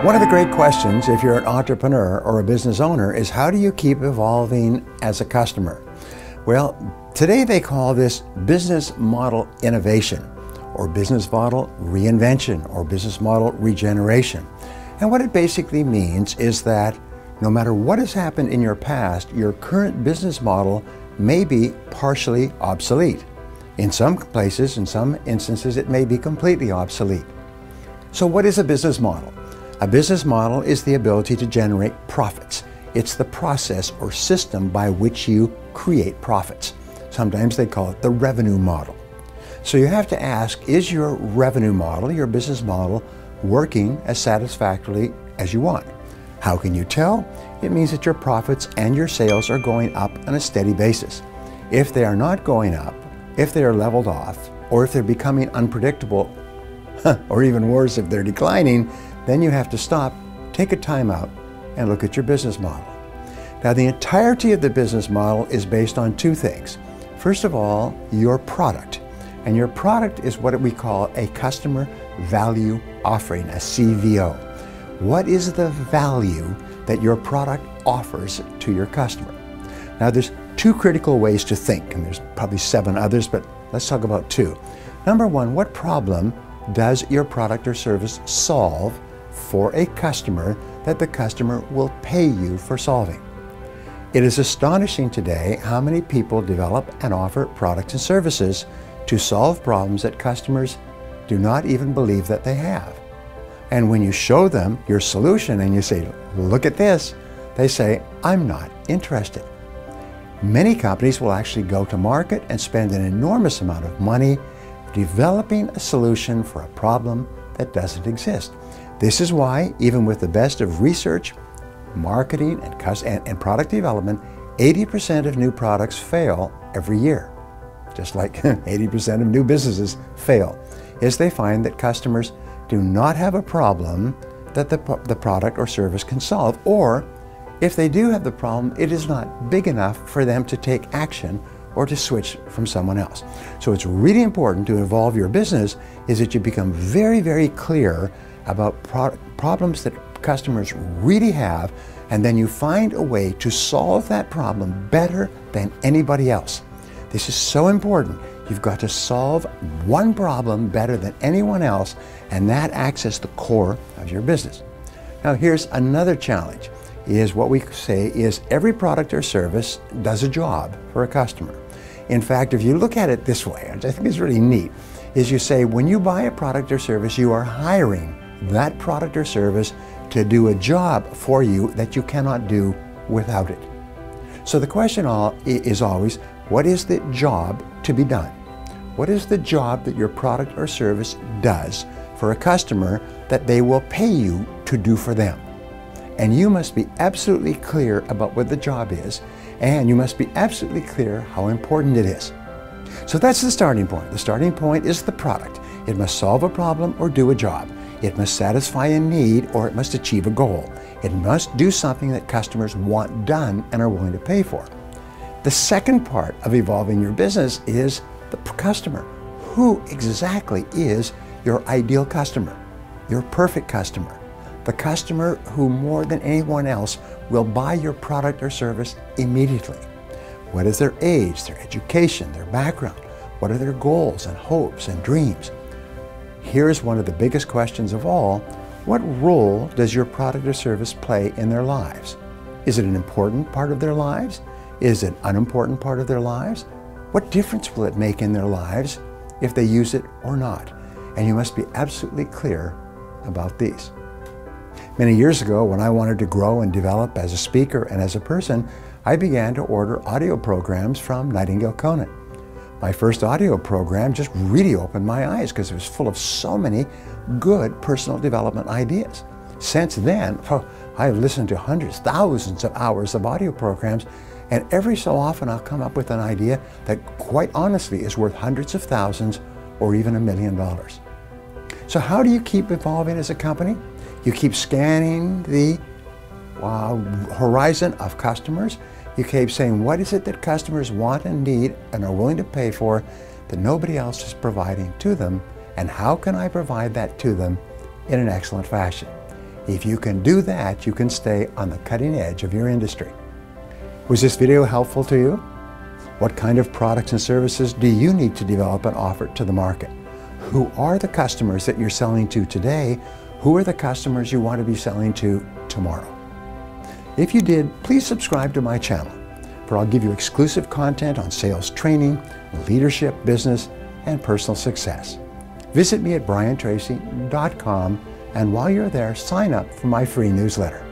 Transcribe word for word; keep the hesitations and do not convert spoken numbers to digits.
One of the great questions, if you're an entrepreneur or a business owner, is how do you keep evolving as a customer? Well, today they call this business model innovation, or business model reinvention, or business model regeneration. And what it basically means is that no matter what has happened in your past, your current business model may be partially obsolete. In some places, in some instances, it may be completely obsolete. So what is a business model? A business model is the ability to generate profits. It's the process or system by which you create profits. Sometimes they call it the revenue model. So you have to ask, is your revenue model, your business model, working as satisfactorily as you want? How can you tell? It means that your profits and your sales are going up on a steady basis. If they are not going up, if they are leveled off, or if they're becoming unpredictable, or even worse, if they're declining, then you have to stop, take a time out, and look at your business model. Now, the entirety of the business model is based on two things. First of all, your product. And your product is what we call a customer value offering, a C V O. What is the value that your product offers to your customer? Now, there's two critical ways to think, and there's probably seven others, but let's talk about two. Number one, what problem does your product or service solve for a customer that the customer will pay you for solving? It is astonishing today how many people develop and offer products and services to solve problems that customers do not even believe that they have. And when you show them your solution and you say, look at this, they say, I'm not interested. Many companies will actually go to market and spend an enormous amount of money developing a solution for a problem that doesn't exist. This is why, even with the best of research, marketing, and, and, and product development, eighty percent of new products fail every year. Just like eighty percent of new businesses fail, is they find that customers do not have a problem that the, the product or service can solve, or if they do have the problem, it is not big enough for them to take action or to switch from someone else. So it's really important to evolve your business is that you become very, very clear about pro problems that customers really have, and then you find a way to solve that problem better than anybody else. This is so important. You've got to solve one problem better than anyone else, and that acts as the core of your business. Now here's another challenge, is what we say is every product or service does a job for a customer. In fact, if you look at it this way, which I think is really neat, is you say when you buy a product or service, you are hiring that product or service to do a job for you that you cannot do without it. So the question all is always, what is the job to be done? What is the job that your product or service does for a customer that they will pay you to do for them? And you must be absolutely clear about what the job is, and you must be absolutely clear how important it is. So that's the starting point. The starting point is the product. It must solve a problem or do a job. It must satisfy a need or it must achieve a goal. It must do something that customers want done and are willing to pay for. The second part of evolving your business is the customer. Who exactly is your ideal customer, your perfect customer? The customer who more than anyone else will buy your product or service immediately. What is their age, their education, their background? What are their goals and hopes and dreams? Here's one of the biggest questions of all. What role does your product or service play in their lives? Is it an important part of their lives? Is it an unimportant part of their lives? What difference will it make in their lives if they use it or not? And you must be absolutely clear about these. Many years ago, when I wanted to grow and develop as a speaker and as a person, I began to order audio programs from Nightingale Conant. My first audio program just really opened my eyes because it was full of so many good personal development ideas. Since then, oh, I've listened to hundreds, thousands of hours of audio programs, and every so often I'll come up with an idea that quite honestly is worth hundreds of thousands or even a million dollars. So how do you keep evolving as a company? You keep scanning the uh, horizon of customers. You keep saying, what is it that customers want and need and are willing to pay for that nobody else is providing to them? And how can I provide that to them in an excellent fashion? If you can do that, you can stay on the cutting edge of your industry. Was this video helpful to you? What kind of products and services do you need to develop and offer to the market? Who are the customers that you're selling to today? Who are the customers you want to be selling to tomorrow? If you did, please subscribe to my channel, for I'll give you exclusive content on sales training, leadership, business, and personal success. Visit me at brian tracy dot com, and while you're there, sign up for my free newsletter.